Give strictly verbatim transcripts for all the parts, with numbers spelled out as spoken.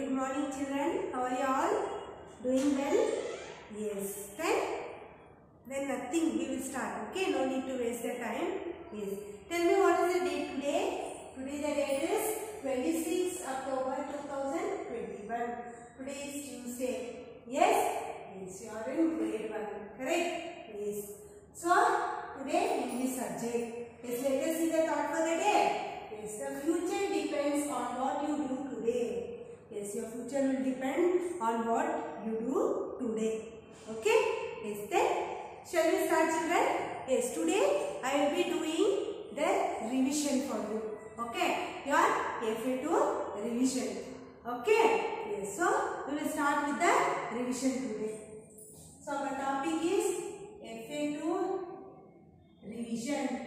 good morning children. How are you all? Doing well? Yes. Then, then nothing. We will start. Okay. No need to waste the time. Yes. Tell me what is the date today? Today the date is twenty-sixth October two thousand twenty-one. Today is Tuesday. Yes. Yes. You are in grade one. Correct? Yes. So today English subject. Yes. Let us see the thought for the day. Yes, the future depends on what you do today. Yes, your future will depend on what you do today. Okay? Yes, then shall we start, children? Yes, today I will be doing the revision for you. Okay? Your F A two revision. Okay? Yes, so we will start with the revision today. So our topic is F A two revision.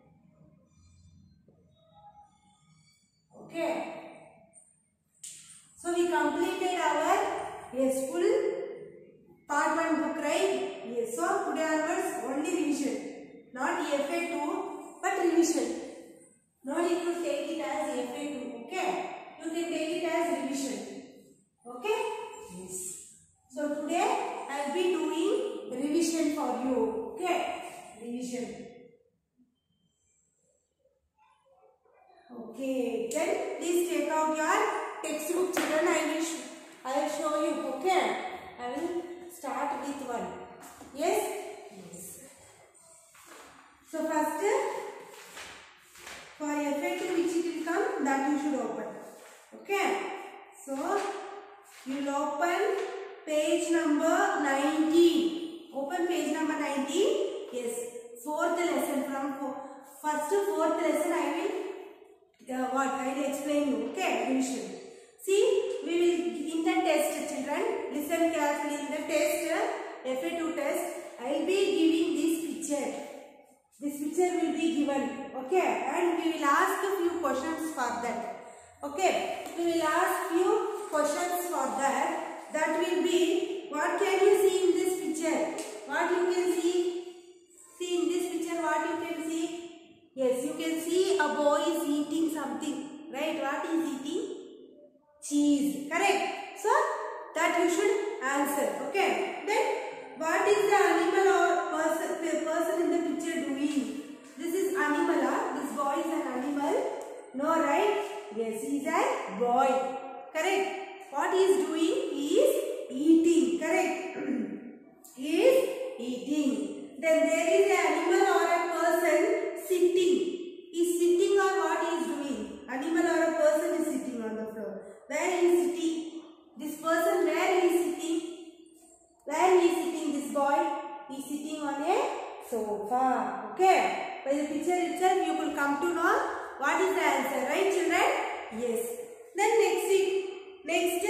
Okay. So we completed our yes full part one book, right? Yes. So today onwards only revision, not F A two but revision. No need to take it as F A two. Okay. You can take it as revision. Okay. Yes. So today I will be doing revision for you. Okay. Revision. Okay, then please take out your textbook, children. I will, I will show you. Okay, I will start with one. Yes? Yes. So first, for F A two which it will come, that you should open. Okay. So, you will open page number nineteen. Open page number nineteen. Yes. Fourth lesson from first to fourth lesson I will Uh, what I will explain you. Okay, revision. See, we will in the test, children. Listen carefully. In the test, F A two test, I will be giving this picture. This picture will be given. Okay, and we will ask a few questions for that. Okay, we will ask few questions for that. That will be, what can you see in this picture? What you can see? See in this picture, what you can see? Yes, you can see a boy is eating something, right? What is eating? Cheese, correct? So, that you should answer, okay? Then, what is the animal or person, person in the picture doing? This is animal, huh? This boy is an animal? No, right? Yes, he is a boy, correct? What he is doing? He is eating, correct? He is eating. Then, there is an animal or a person sitting. Is sitting or what he is doing? Animal or a person is sitting on the floor. Where he is sitting? This person, where he is sitting? Where he is sitting? This boy is sitting on a sofa. Okay. By the picture itself, you will come to know what is the answer, right, children? Yes. Then next, next,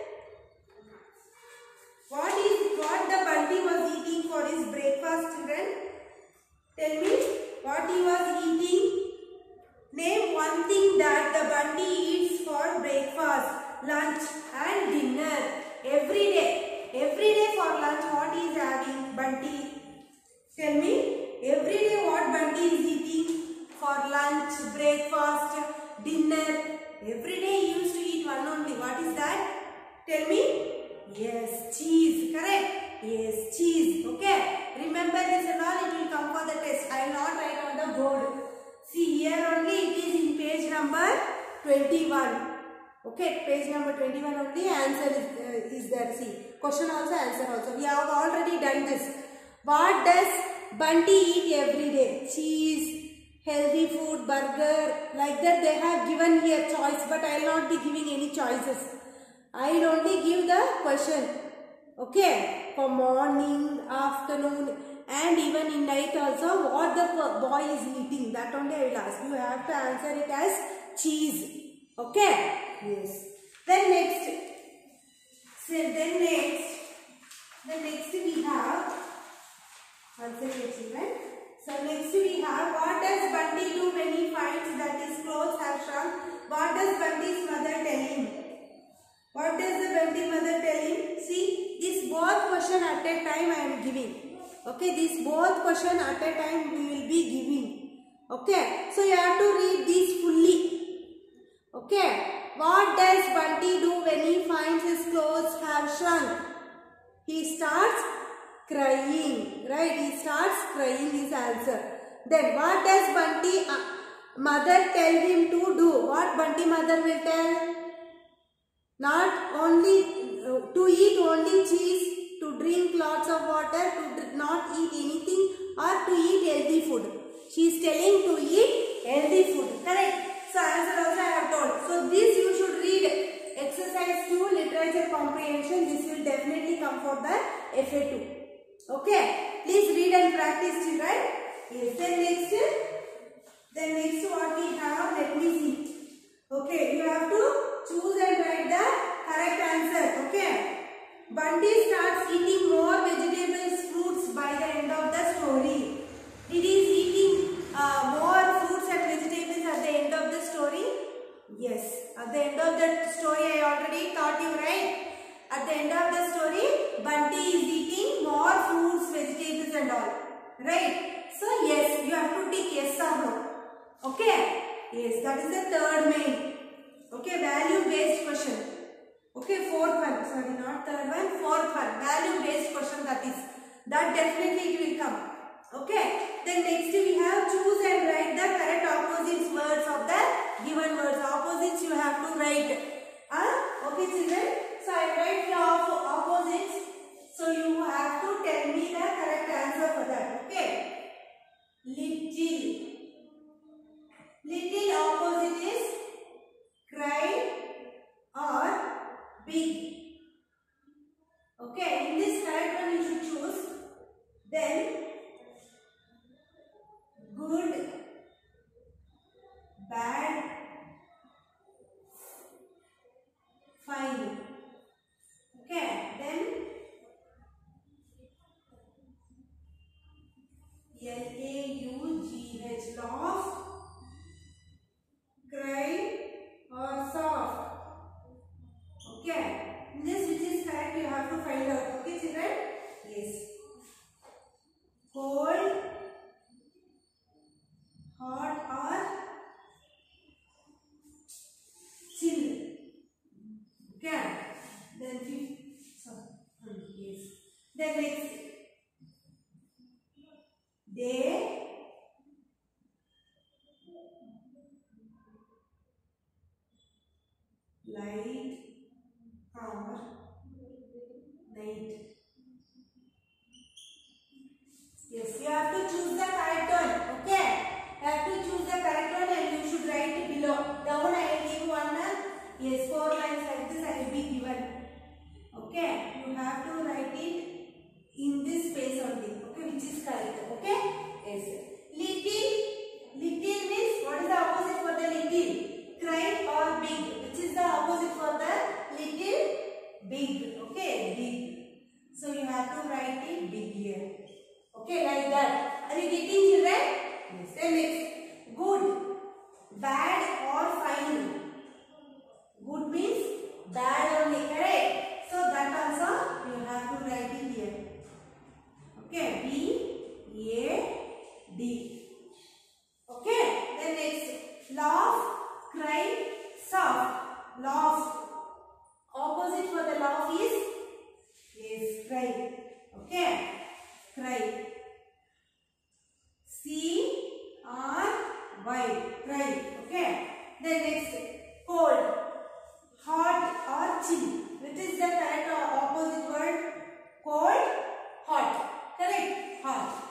what is what the bunny was eating for his breakfast, children? Tell me. What he was eating? Name one thing that the bunny eats for breakfast, lunch and dinner. Every day. Every day for lunch what he is having? Bunny. Tell me. Every day what bunny is eating for lunch, breakfast, dinner. Every day he used to eat one only. What is that? Tell me. Yes, cheese. Correct? Yes, cheese. Okay. Remember this and all, it will come for the test. I will not write on the board. See here only it is in page number twenty-one. Okay, page number twenty-one only answer is, uh, is there. See, question also, answer also. We have already done this. What does Bunty eat every day? Cheese, healthy food, burger. Like that they have given here choice, but I will not be giving any choices. I will only give the question. Okay, for morning, afternoon and even in night also what the boy is eating, that only I will ask. You have to answer it as cheese. Okay? Yes. Then next, so then next, then next we have, one second children. So next we have, what does Bunty do when he finds that his clothes have shrunk? What does Bunty's mother tell him? What does the Bunty mother tell him? See, this both question at a time I am giving. Okay, this both question at a time we will be giving. Okay, so you have to read these fully. Okay, what does Bunty do when he finds He starts crying. Right? He starts crying is answer. Then what does Bunty uh, mother tell him to do? What Bunty mother will tell? Not only uh, to eat only cheese, to drink lots of water, to not eat anything, or to eat healthy food. She is telling to eat healthy food. Correct? So answer also I have told. So this you should read. Exercise two, literature comprehension. This will definitely come for the F A two. Okay? Please read and practice, children. Yes. Then next, then next what we have, let me see. Okay, you have to choose and write the correct answer. Okay? Bunty starts eating more vegetables, fruits by the end of the story. Did he is eating uh, more fruits and vegetables at the end of the story? Yes. At the end of the story, I already taught you, right? At the end of the story, Bunty is eating more fruits, vegetables and all. Right? So, yes, you have to tick yes or no. Okay? Yes, that is the third main. Okay, value based question. Okay, fourth one. Sorry, not third one. Fourth one. Value based question, that is. That definitely it will come. Okay. Then next we have choose and write the correct opposites words of the given words. Opposites you have to write. Uh, okay, children. So I write the op opposites. So you have to tell me the correct answer for that. Okay. Little. Little opposite is cry or big. Okay. In this correct one you should choose. Then good, bad, fine. Okay, then L A U G H, laugh, cry or soft. Okay, in this which is correct you have to find out. Okay, children? Yes. Cold, hot or chill. Okay. Then fifth. Sorry. Yes. Then next. Day. Light or night. Yes, you have to choose the correct one. Okay. You have to choose the correct one and you should write it below. Down I will give one. Yes, four lines like this I will be given. Okay. You have to write it in this space only. Okay, which is correct. Okay. Yes. Little. Little means what is the opposite for the little? Cry or big. Which is the opposite for the little? Big. Okay. Big. So you have to write it big here. Okay, like that. Are you getting, children? Yes. Then next, good, bad or fine. Good means bad only, correct? So that also you have to write it here. Okay, B A D. Okay. Then next, laugh, cry, soft. Laugh. Opposite for the laugh is yes, cry. Okay. Cry. C R Y. Cry. Okay. Then next, cold, hot or chill. Which is the correct or opposite word? Cold, hot. Correct? Hot.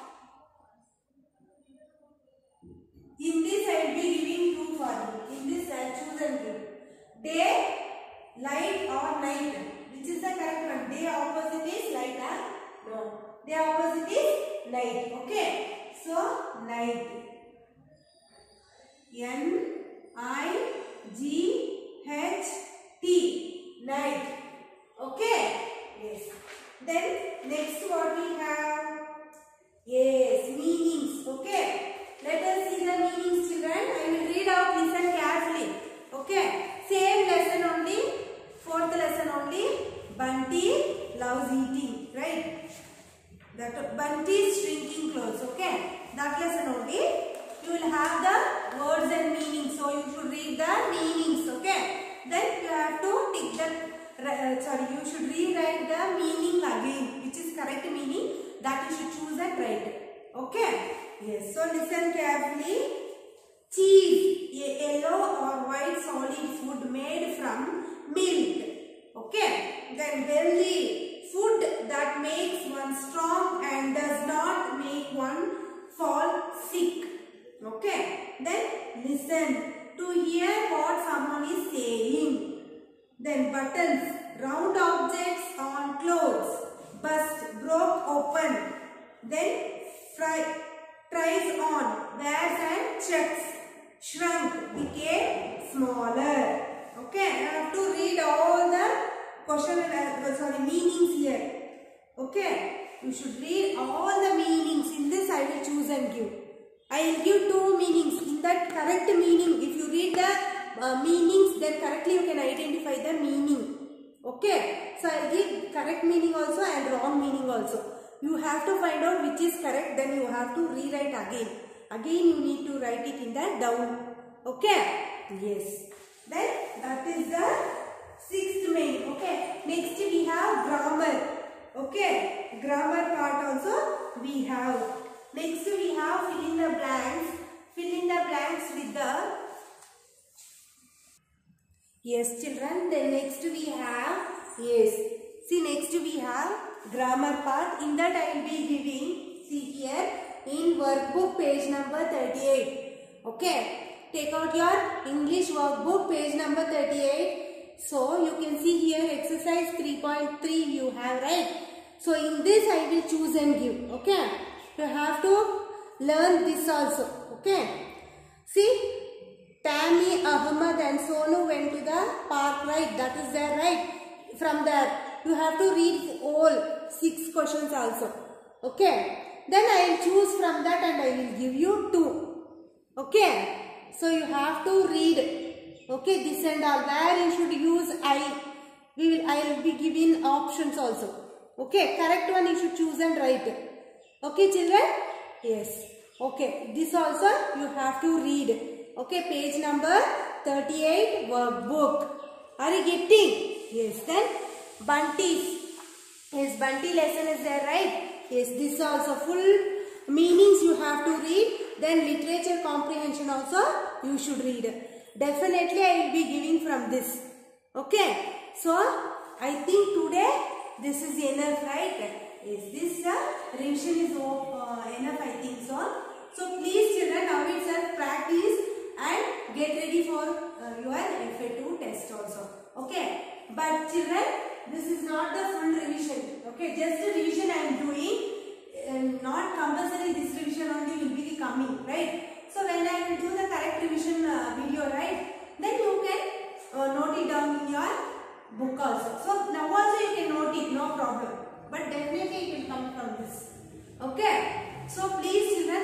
In this I will be giving two for you. In this I choose and give. Day, light or night. Which is the correct one? Day opposite is light or no. Day opposite is night. Okay. So, night. N I G H T. Night. Okay. Yes. Then, next what we have? Yes, meanings. Okay. Let us see the meanings, children. I will read out. Listen carefully. Okay. Same lesson only. Fourth lesson only. Bunty loves eating. Right. That Bunty is shrinking clothes. Okay. That lesson only. You will have the words and meanings. So you should read the meanings. Okay. Then you have to tick the. Uh, sorry. You should rewrite the meaning again. which is correct meaning, that you should choose and write. Okay? Yes. So listen carefully. Cheese, a yellow or white solid food made from milk. Okay? Then belly, food that makes one strong and does not make one fall sick. Okay? Then listen to hear what someone is saying. Then buttons, round objects on clothes. Bust, broke open. Then fry, tries on, wears and checks. Shrunk, became smaller. Okay, I have to read all the question and uh, sorry meanings here. Okay, you should read all the meanings. In this, I will choose and give. I will give two meanings. In that correct meaning, if you read the uh, meanings, then correctly you can identify the meaning. Okay, so I will give correct meaning also and wrong meaning also. You have to find out which is correct. Then you have to rewrite again. Again you need to write it in the down. Okay? Yes. Then that is the sixth main. Okay. Next we have grammar. Okay. Grammar part also we have. Next we have fill in the blanks. Fill in the blanks with the. Yes children. Then next we have. Yes. See next we have grammar part. In that I will be giving. See here. In workbook page number thirty-eight. Okay. Take out your English workbook page number thirty-eight. So you can see here exercise three point three you have, right? So in this I will choose and give. Okay. You have to learn this also. Okay. See. Tammy, Ahmad and Sonu went to the park, right? That is there, right? From there you have to read all six questions also. Okay. Then I will choose from that and I will give you two. Okay. So you have to read. Okay. This and all. Where you should use I. We will, I will be giving options also. Okay. Correct one you should choose and write. Okay children? Yes. Okay. This also you have to read. Okay. Page number thirty-eight workbook. Are you getting? Yes. Then Bunties. Yes. Bunty lesson is there, right? Yes, this also full meanings you have to read. Then literature comprehension also you should read. Definitely I will be giving from this. Okay. So I think today this is enough, right? Yes, this uh, revision is uh, enough I think so. So please children now itself practice and get ready for uh, your F A two test also. Okay. But children, this is not the full revision. Okay, just the revision I am doing. Uh, not compulsory this revision only will be the coming, right? So when I will do the correct revision uh, video, right? Then you can uh, note it down in your book also. So now also you can note it, no problem. But definitely it will come from this. Okay. So please children,